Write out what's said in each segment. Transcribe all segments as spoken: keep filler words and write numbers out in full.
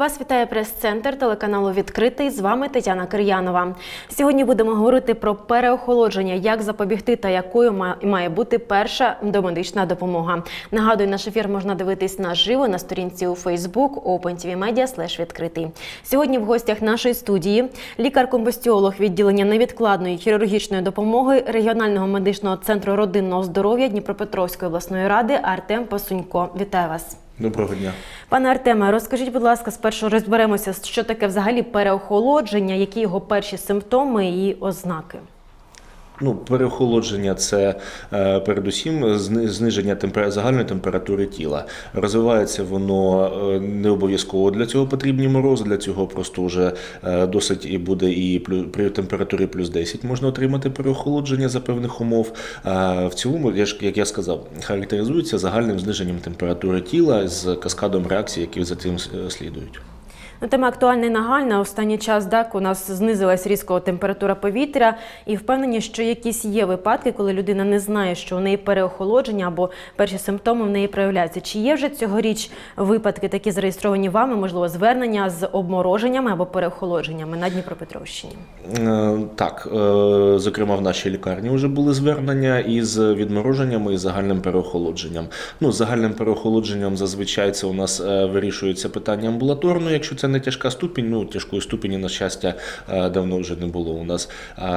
Вас вітає прес-центр телеканалу «Відкритий». З вами Тетяна Кир'янова. Сьогодні будемо говорити про переохолодження, як запобігти та якою має бути перша домедична допомога. Нагадую, наш ефір можна дивитись наживо на сторінці у Facebook OpenTVMedia слеш відкритий. Сьогодні в гостях нашої студії лікар-комбустіолог відділення невідкладної хірургічної допомоги регіонального медичного центру родинного здоров'я Дніпропетровської обласної ради Артем Пасунько. Вітаю вас. Доброго дня. Пане Артеме, розкажіть, будь ласка, спершу розберемося, що таке взагалі переохолодження, які його перші симптоми і ознаки. Ну, переохолодження – це е, передусім зниження темпер... загальної температури тіла. Розвивається воно е, не обов'язково для цього потрібні морози, для цього просто вже е, досить і буде і плюс, при температурі плюс десять можна отримати переохолодження за певних умов. А в цілому, як я сказав, характеризується загальним зниженням температури тіла з каскадом реакцій, які за цим слідують. Ну, тема актуальна і нагальна. Останній час так, у нас знизилась різко температура повітря і впевнені, що якісь є випадки, коли людина не знає, що у неї переохолодження або перші симптоми в неї проявляються. Чи є вже цьогоріч випадки такі зареєстровані вами, можливо, звернення з обмороженнями або переохолодженнями на Дніпропетровщині? Так, зокрема в нашій лікарні вже були звернення із відмороженнями і загальним переохолодженням. Ну, з загальним переохолодженням зазвичай це у нас вирішується питання амбулаторно, якщо це не тяжка ступінь, ну тяжкої ступені, на щастя, давно вже не було у нас.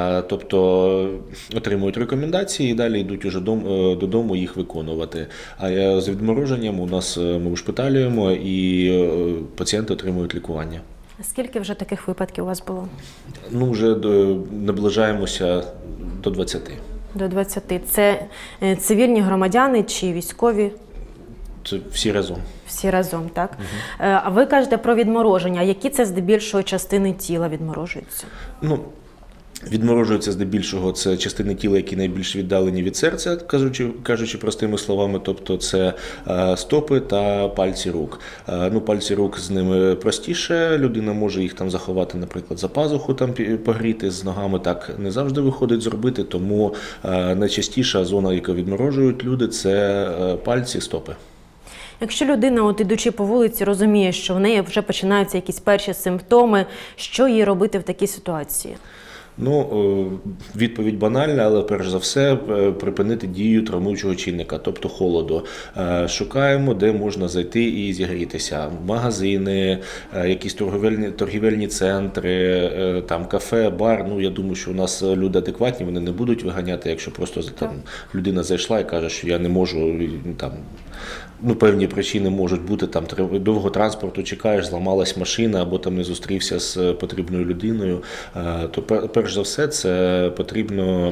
Тобто отримують рекомендації і далі йдуть уже додому їх виконувати. А з відмороженням у нас ми ушпиталюємо і пацієнти отримують лікування. Скільки вже таких випадків у вас було? Ну, вже наближаємося до двадцяти. До двадцяти. Це цивільні громадяни чи військові? Це всі разом. Всі разом, так? Угу. А ви кажете про відмороження. Які це здебільшого частини тіла відморожуються? Ну, відморожуються здебільшого це частини тіла, які найбільш віддалені від серця, кажучи, кажучи простими словами, тобто це стопи та пальці рук. Ну, пальці рук з ними простіше, людина може їх там заховати, наприклад, за пазуху, там погріти, з ногами так не завжди виходить зробити, тому найчастіша зона, яку відморожують люди, це пальці, стопи. Якщо людина, от ідучи по вулиці, розуміє, що в неї вже починаються якісь перші симптоми, що їй робити в такій ситуації? Ну, відповідь банальна, але перш за все припинити дію травмуючого чинника, тобто холоду. Шукаємо, де можна зайти і зігрітися. Магазини, якісь торгівельні, торгівельні центри, там кафе, бар. Ну, я думаю, що у нас люди адекватні, вони не будуть виганяти, якщо просто там людина зайшла і каже, що я не можу, там, ну, певні причини можуть бути, там довго транспорту чекаєш, зламалась машина або там не зустрівся з потрібною людиною, то перш за все це потрібно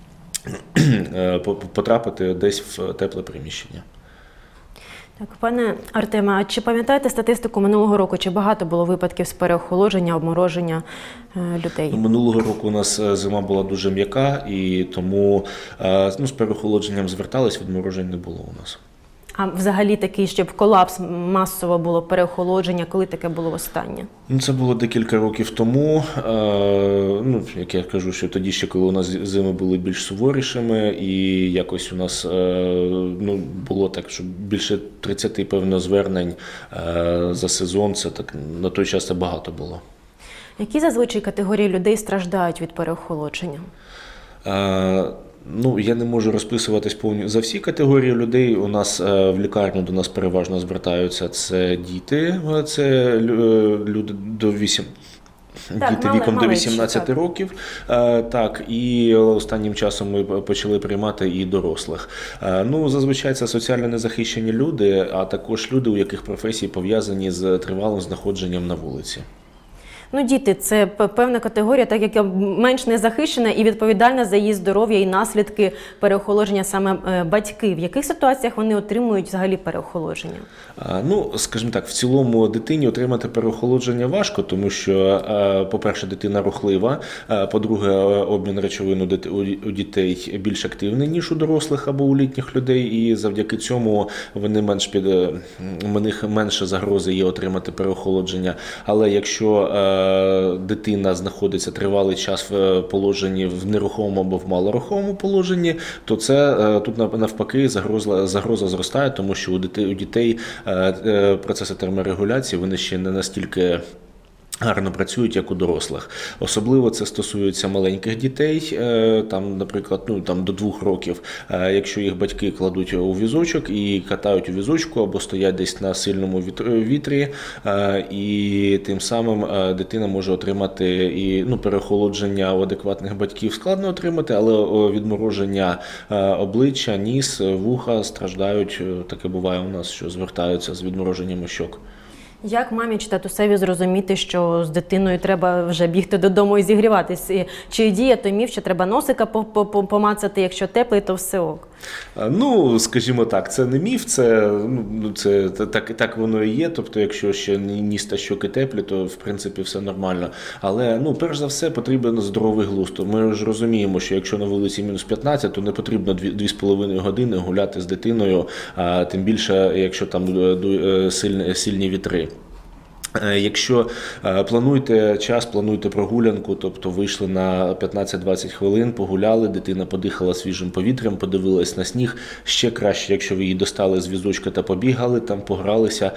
потрапити десь в тепле приміщення. Так, пане Артеме, а чи пам'ятаєте статистику минулого року? Чи багато було випадків з переохолодження, обмороження людей? Минулого року у нас зима була дуже м'яка, і тому ну, з переохолодженням звертались, відморожень не було у нас. А взагалі такий, щоб колапс масово було, переохолодження, коли таке було востаннє? Ну, це було декілька років тому. Ну, як я кажу, що тоді ще, коли у нас зими були більш суворішими, і якось у нас ну, було так, що більше тридцяти, певно, звернень за сезон, це так, на той час це багато було. Які зазвичай категорії людей страждають від переохолодження? Ну, я не можу розписуватись повністю за всі категорії людей. У нас в лікарню до нас переважно звертаються це діти, це люди до вісім. Так, діти мали, віком до вісімнадцяти так. років, так, і останнім часом ми почали приймати і дорослих. Ну, зазвичай це соціально незахищені люди, а також люди, у яких професії пов'язані з тривалим знаходженням на вулиці. Ну, діти – це певна категорія, так як менш незахищена і відповідальна за її здоров'я і наслідки переохолодження саме батьки. В яких ситуаціях вони отримують взагалі переохолодження? Ну, скажімо так, в цілому дитині отримати переохолодження важко, тому що, по-перше, дитина рухлива, по-друге, обмін речовин у дітей більш активний, ніж у дорослих або у літніх людей, і завдяки цьому вони менш під, у них менше загрози є отримати переохолодження. Але якщо дитина знаходиться тривалий час в положенні в нерухомому або в малорухомому положенні, то це тут навпаки загроза, загроза зростає, тому що у дітей, у дітей процеси терморегуляції, вони ще не настільки гарно працюють, як у дорослих. Особливо це стосується маленьких дітей, там, наприклад, ну, там, до двох років. Якщо їх батьки кладуть у візочок і катають у візочку або стоять десь на сильному вітрі, і тим самим дитина може отримати і, ну, переохолодження у адекватних батьків складно отримати, але відмороження обличчя, ніс, вуха страждають. Таке буває у нас, що звертаються з відмороженнями щок. Як мамі чи татусеві зрозуміти, що з дитиною треба вже бігти додому і зігріватись? Чи діє той міф, що треба носика помацати, якщо теплий, то все ок? Ну, скажімо так, це не міф, це, ну, це так, так воно і є. Тобто, якщо ще ніс та щоки теплі, то в принципі все нормально. Але, ну, перш за все, потрібен здоровий глузд. Ми ж розуміємо, що якщо на вулиці мінус п'ятнадцять, то не потрібно дві з половиною години гуляти з дитиною, а тим більше, якщо там сильні, сильні вітри. Якщо плануєте час, плануєте прогулянку, тобто вийшли на п'ятнадцять-двадцять хвилин, погуляли, дитина подихала свіжим повітрям, подивилась на сніг, ще краще, якщо ви її достали з візочка та побігали, там погралися,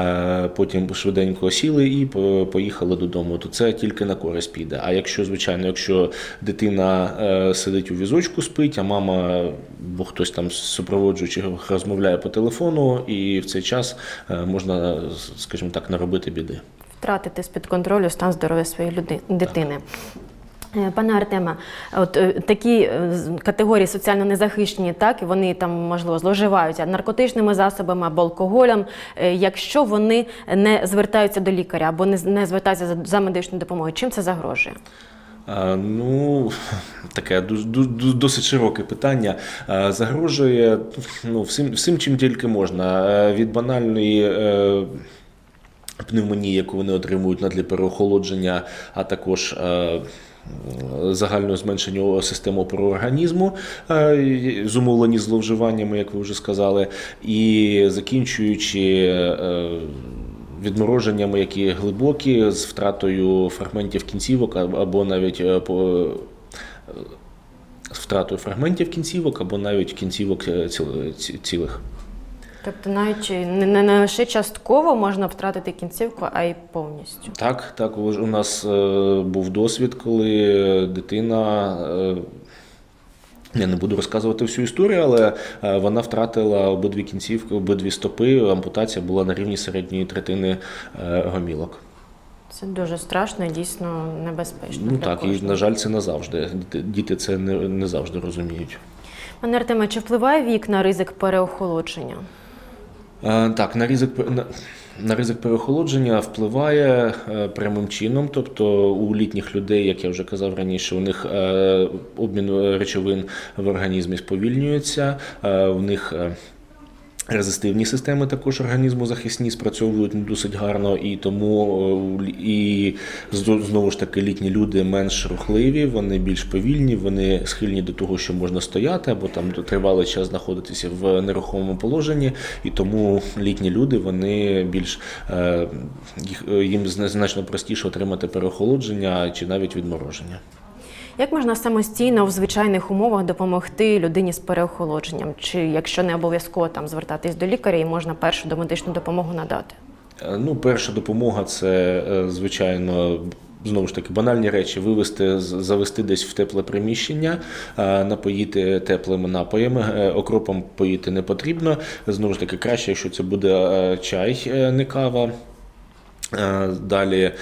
потім швиденько сіли і поїхали додому, то це тільки на користь піде. А якщо, звичайно, якщо дитина сидить у візочку, спить, а мама, бо хтось там з супроводжуючих розмовляє по телефону, і в цей час можна, скажімо так, наробити біди. Втратити з-під контролю стан здоров'я своєї люди... дитини. Пане Артеме, от такі категорії соціально незахищені, так, і вони там, можливо, зловживають наркотичними засобами або алкоголем, якщо вони не звертаються до лікаря або не, не звертаються за, за медичною допомогою, чим це загрожує? А, ну, таке досить широке питання. А, загрожує, ну, всім, всім, чим тільки можна. А, від банальної е, пневмонії, яку вони отримують на тлі переохолодження, а також е, загального зменшення системи опору організму, е, зумовлені зловживаннями, як ви вже сказали, і закінчуючи е, відмороженнями, які глибокі, з втратою фрагментів кінцівок або навіть по з втратою фрагментів кінцівок або навіть кінцівок цілих. Тобто навіть не, не лише частково можна втратити кінцівку, а й повністю? Так, так. У нас був досвід, коли дитина, я не буду розказувати всю історію, але вона втратила обидві кінцівки, обидві стопи, ампутація була на рівні середньої третини гомілок. Це дуже страшно і дійсно небезпечно. Ну так, і, на жаль, це не завжди. Діти це не, не завжди розуміють. Пане Артеме, чи впливає вік на ризик переохолодження? Так, на ризик, на, на ризик переохолодження впливає прямим чином, тобто у літніх людей, як я вже казав раніше, у них обмін речовин в організмі сповільнюється, в них резистивні системи також організму захисні спрацьовують не досить гарно, і тому і знову ж таки літні люди менш рухливі, вони більш повільні, вони схильні до того, що можна стояти або там тривалий час знаходитися в нерухомому положенні, і тому літні люди, вони більш, їм значно простіше отримати переохолодження чи навіть відмороження. Як можна самостійно в звичайних умовах допомогти людині з переохолодженням? Чи якщо не обов'язково там звертатись до лікаря і можна першу домедичну допомогу надати? Ну, перша допомога – це, звичайно, знову ж таки, банальні речі: вивести, завести десь в тепле приміщення, напоїти теплими напоями, окропом поїти не потрібно. Знову ж таки, краще, якщо це буде чай, не кава. Далі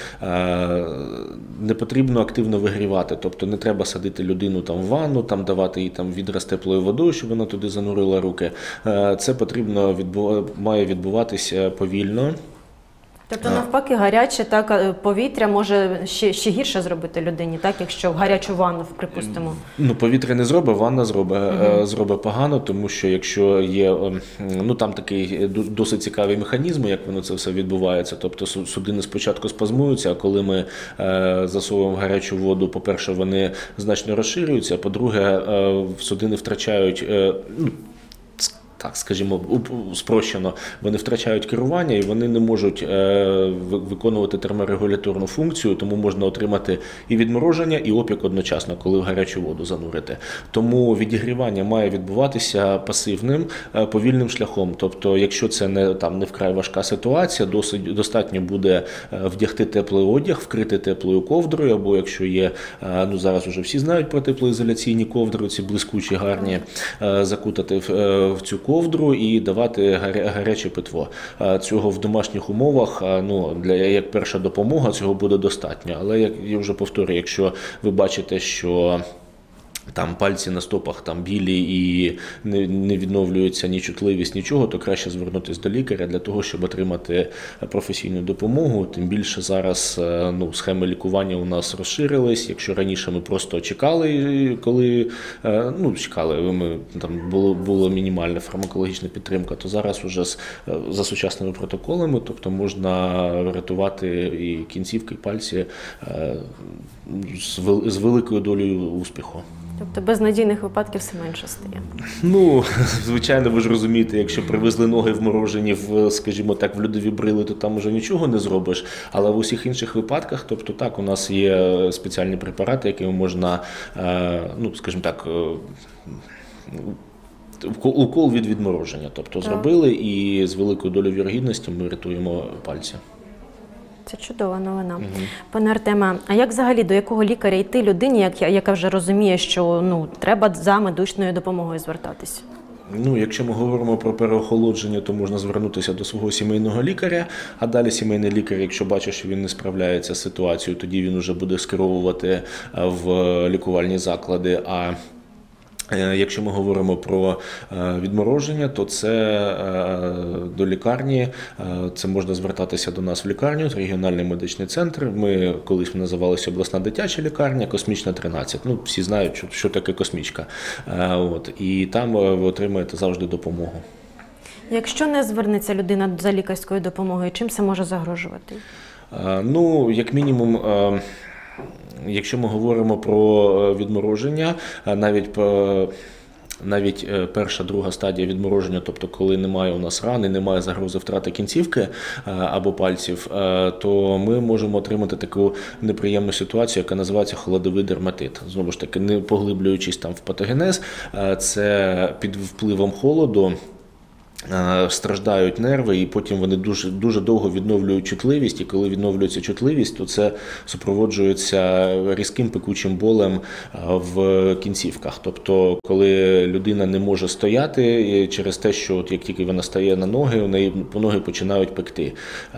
не потрібно активно вигрівати, тобто не треба садити людину там в ванну, там давати їй там відра з теплою водою, щоб вона туди занурила руки. Це потрібно відбув... має відбуватися повільно. Тобто, навпаки, гаряче так, повітря може ще, ще гірше зробити людині, так, якщо в гарячу ванну, припустимо? Ну, повітря не зробить, ванна зробить, угу. зробить погано, тому що якщо є, ну, там такий досить цікавий механізм, як воно це все відбувається. Тобто судини спочатку спазмуються, а коли ми засовуємо в гарячу воду, по-перше, вони значно розширюються, а по-друге, судини втрачають, ну, так, скажімо, уп- спрощено, вони втрачають керування і вони не можуть е, ви- виконувати терморегуляторну функцію, тому можна отримати і відмороження, і опік одночасно, коли в гарячу воду занурити. Тому відігрівання має відбуватися пасивним, е, повільним шляхом. Тобто, якщо це не, там, не вкрай важка ситуація, досить, достатньо буде е, вдягти теплий одяг, вкрити теплою ковдрою, або якщо є, е, ну зараз вже всі знають про теплоізоляційні ковдри, ці блискучі, гарні, е, закутати в, е, в цю ковдру і давати гаря- гаряче питво. Е, Цього в домашніх умовах, е, ну, для, як перша допомога, цього буде достатньо. Але, як я вже повторюю, якщо ви бачите, що там пальці на стопах там білі і не, не відновлюється ні чутливість, нічого, то краще звернутися до лікаря для того, щоб отримати професійну допомогу. Тим більше зараз ну, схеми лікування у нас розширились. Якщо раніше ми просто чекали, коли ну, чекали, ми, там було, була мінімальна фармакологічна підтримка, то зараз вже з, за сучасними протоколами, тобто можна врятувати і кінцівки, і пальці з, вел, з великою долею успіху. Тобто безнадійних випадків все менше стає. Ну, звичайно, ви ж розумієте, якщо привезли ноги вморожені в, скажімо так, в льодові брили, то там уже нічого не зробиш. Але в усіх інших випадках, тобто так, у нас є спеціальні препарати, якими можна, ну, скажімо так, укол від відмороження. Тобто зробили і з великою долею вірогідності ми рятуємо пальці. Це чудова новина. Угу. Пане Артеме, а як взагалі, до якого лікаря йти людині, як, яка вже розуміє, що ну, треба за медичною допомогою звертатись? Ну, якщо ми говоримо про переохолодження, то можна звернутися до свого сімейного лікаря, а далі сімейний лікар, якщо бачить, що він не справляється з ситуацією, тоді він вже буде скеровувати в лікувальні заклади. А якщо ми говоримо про відмороження, то це до лікарні, це можна звертатися до нас в лікарню, регіональний медичний центр. Ми колись називалися обласна дитяча лікарня, Космічна тринадцять. Ну, всі знають, що, що таке космічка. От, і там ви отримаєте завжди допомогу. Якщо не звернеться людина за лікарською допомогою, чим це може загрожувати? Ну, як мінімум, якщо ми говоримо про відмороження, навіть навіть перша, друга стадія відмороження, тобто коли немає у нас рани, немає загрози втрати кінцівки або пальців, то ми можемо отримати таку неприємну ситуацію, яка називається холодовий дерматит. Знову ж таки, не поглиблюючись там в патогенез, це під впливом холоду страждають нерви, і потім вони дуже, дуже довго відновлюють чутливість, і коли відновлюється чутливість, то це супроводжується різким пекучим болем в кінцівках. Тобто, коли людина не може стояти через те, що от як тільки вона стає на ноги, у неї ноги починають пекти.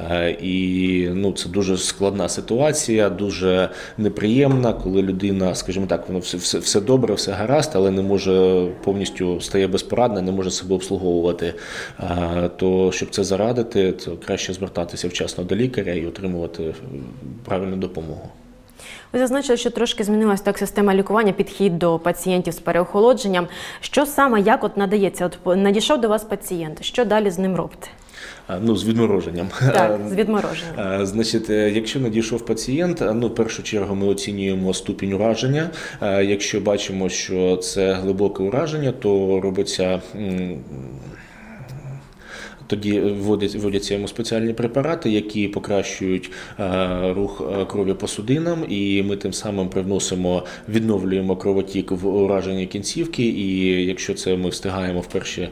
І ну, це дуже складна ситуація, дуже неприємна, коли людина, скажімо так, воно все, все, все добре, все гаразд, але не може повністю, стає безпорадна, не може себе обслуговувати. То щоб це зарадити, то краще звертатися вчасно до лікаря і отримувати правильну допомогу. Ви зазначили, що трошки змінилася так система лікування, підхід до пацієнтів з переохолодженням. Що саме, як от надається? От надійшов до вас пацієнт, що далі з ним робите? Ну, з відмороженням. Так, з відмороженням. Значить, якщо надійшов пацієнт, ну, в першу чергу ми оцінюємо ступінь ураження. Якщо бачимо, що це глибоке ураження, то робиться... Тоді вводяться йому спеціальні препарати, які покращують рух крові по судинам, і ми тим самим привносимо, відновлюємо кровотік в ураженні кінцівки, і якщо це ми встигаємо в перші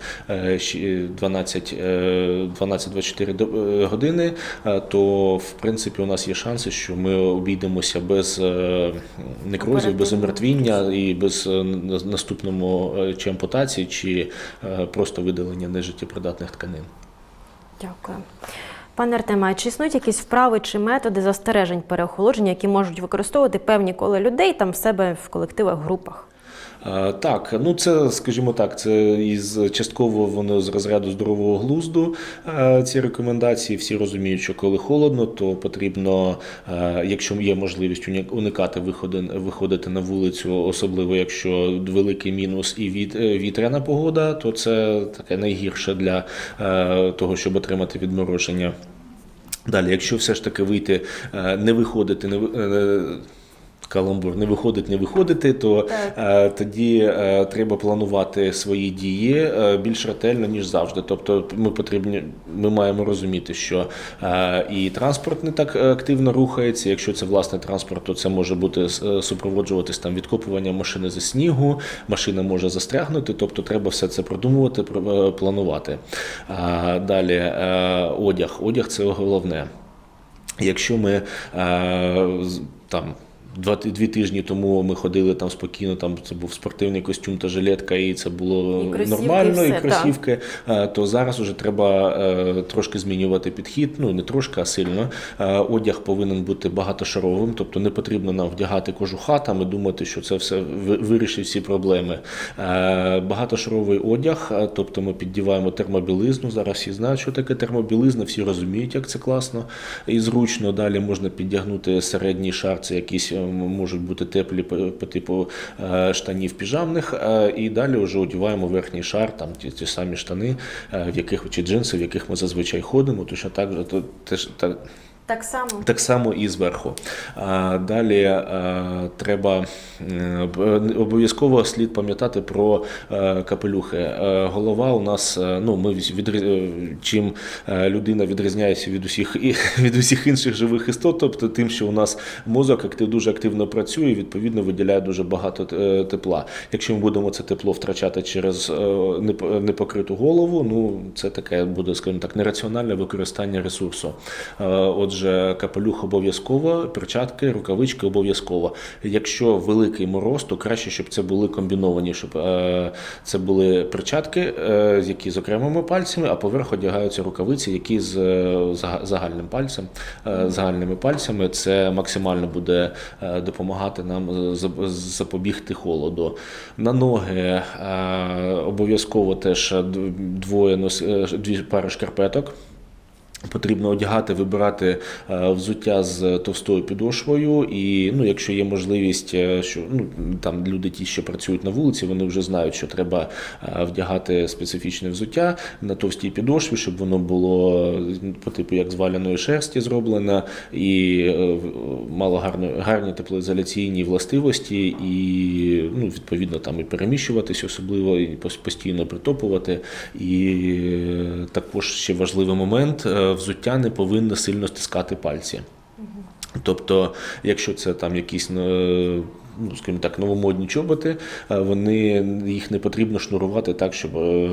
дванадцять-двадцять чотири години, то в принципі у нас є шанси, що ми обійдемося без некрозів, без омертвіння і без наступному чи ампутації, чи просто видалення нежиттєпридатних тканин. Дякую. Пане Артеме, чи існують якісь вправи чи методи застережень переохолодження, які можуть використовувати певні кола людей там в себе в колективах, групах? Так, ну це, скажімо так, це із частково воно з розряду здорового глузду, ці рекомендації. Всі розуміють, що коли холодно, то потрібно, якщо є можливість, уникати виходити на вулицю, особливо якщо великий мінус і вітряна погода, то це таке найгірше для того, щоб отримати відмороження. Далі, якщо все ж таки вийти, не виходити, не каламбур, не виходить, не виходити, то е, тоді е, треба планувати свої дії е, більш ретельно, ніж завжди. Тобто ми потрібні, ми маємо розуміти, що е, і транспорт не так активно рухається. Якщо це власний транспорт, то це може бути супроводжуватись там відкопуванням машини зі снігу, машина може застрягнути, тобто треба все це продумувати, планувати. Е, далі е, одяг. Одяг – це головне. Якщо ми е, там Два, дві тижні тому ми ходили там спокійно, там це був спортивний костюм та жилетка, і це було і кросівки, нормально, все, і кросівки, так. То зараз вже треба е, трошки змінювати підхід, ну не трошки, а сильно. Е, одяг повинен бути багатошаровим, тобто не потрібно нам вдягати кожуха там і думати, що це все вирішить всі проблеми. Е, багатошаровий одяг, тобто ми піддіваємо термобілизну, зараз всі знають, що таке термобілизна, всі розуміють, як це класно і зручно. Далі можна піддягнути середній шар, це якісь можуть бути теплі по типу штанів піжамних, і далі вже одягаємо верхній шар, там ті, ті самі штани, в яких, чи джинси, в яких ми зазвичай ходимо, точно так же, то теж так. Так само. Так само і зверху. А, далі а, треба обов'язково слід пам'ятати про а, капелюхи. А, голова у нас, ну, ми від, чим людина відрізняється від усіх від усіх інших живих істот, тобто тим, що у нас мозок актив, дуже активно працює, відповідно виділяє дуже багато тепла. Якщо ми будемо це тепло втрачати через непокриту голову, ну це таке буде, скажімо так, нераціональне використання ресурсу. А, отже, капелюх обов'язково, перчатки, рукавички обов'язково. Якщо великий мороз, то краще, щоб це були комбіновані, щоб е, це були перчатки, е, які з окремими пальцями, а поверх одягаються рукавиці, які з е, загальним пальцем, е, загальними пальцями. Це максимально буде е, допомагати нам запобігти холоду. На ноги е, обов'язково теж двоє нос, дві пари шкарпеток. Потрібно одягати, вибирати взуття з товстою підошвою, і ну, якщо є можливість, що ну, там люди ті, що працюють на вулиці, вони вже знають, що треба вдягати специфічне взуття на товстій підошві, щоб воно було по типу як з валяної шерсті зроблено і мало гарні, гарні теплоізоляційні властивості, і ну, відповідно там і переміщуватись особливо, і постійно притопувати. І також ще важливий момент – взуття не повинно сильно стискати пальці. Угу. Тобто, якщо це там якісь, ну, скажімо так, новомодні чоботи, вони, їх не потрібно шнурувати так, щоб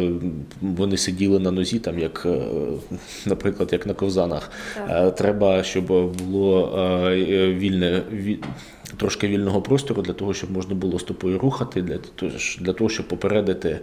вони сиділи на нозі, там, як, наприклад, як на ковзанах. Так. Треба, щоб було вільне, трошки вільного простору для того, щоб можна було стопою рухати, для того, для того щоб попередити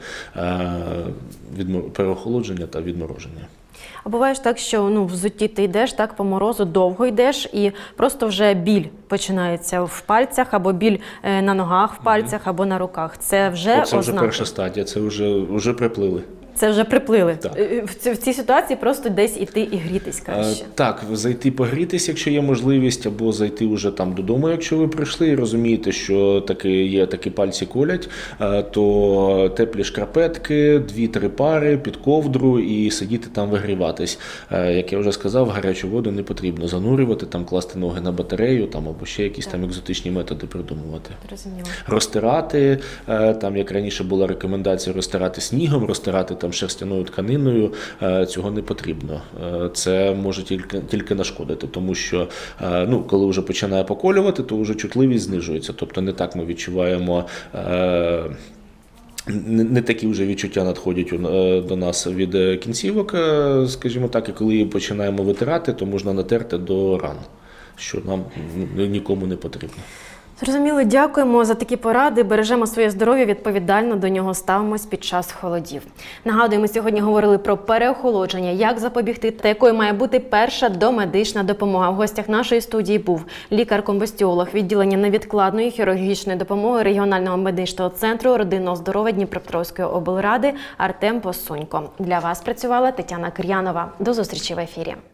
переохолодження та відмороження. А буває ж так, що ну, взутті ти йдеш, так, по морозу, довго йдеш, і просто вже біль починається в пальцях, або біль на ногах в пальцях, mm-hmm. або на руках. Це вже Це вже ознаки. Перша стадія, це вже, вже приплили. Це вже приплили. Так. В цій ситуації просто десь іти і грітись краще. Так, зайти погрітись, якщо є можливість, або зайти вже там додому, якщо ви прийшли і розумієте, що таки є, такі пальці колять, то теплі шкарпетки, дві-три пари під ковдру і сидіти там вигріватись. Як я вже сказав, гарячу воду не потрібно занурювати, там класти ноги на батарею, там або ще якісь так. там екзотичні методи придумувати. Розуміло. Розтирати, там як раніше була рекомендація розтирати снігом, розтирати там шерстяною тканиною, цього не потрібно. Це може тільки, тільки нашкодити, тому що ну, коли вже починає поколювати, то вже чутливість знижується. Тобто не так ми відчуваємо, не такі вже відчуття надходять до нас від кінцівок, скажімо так, і коли її починаємо витирати, то можна натерти до ран, що нам нікому не потрібно. Зрозуміло, дякуємо за такі поради. Бережемо своє здоров'я, відповідально до нього ставимось під час холодів. Нагадую, ми сьогодні говорили про переохолодження, як запобігти та якою має бути перша домедична допомога. В гостях нашої студії був лікар-комбустіолог відділення невідкладної хірургічної допомоги регіонального медичного центру родинного здоров'я Дніпропетровської облради Артем Посунько. Для вас працювала Тетяна Кир'янова. До зустрічі в ефірі.